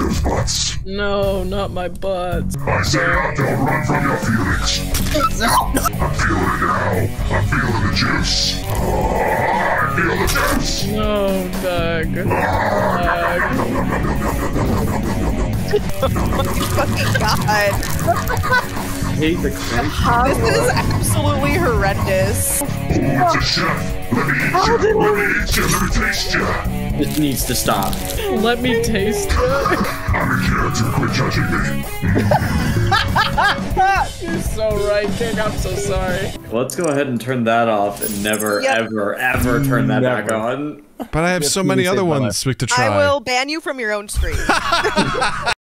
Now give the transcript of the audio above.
those butts. No, not my butt. I say don't run from your feelings. I'm feeling it now. I'm feeling the juice. I feel the juice. No, Doug. Fucking God. I hate the crunch. This is absolutely horrendous. Oh, it's a chef. Let me eat you. Let me eat you. Let me taste you. It needs to stop. Let me taste it. I'm a character. Quit judging me. You're so right, King. I'm so sorry. Let's go ahead and turn that off and never, ever, ever turn that back on. But I have so many other ones we could try. I will ban you from your own stream.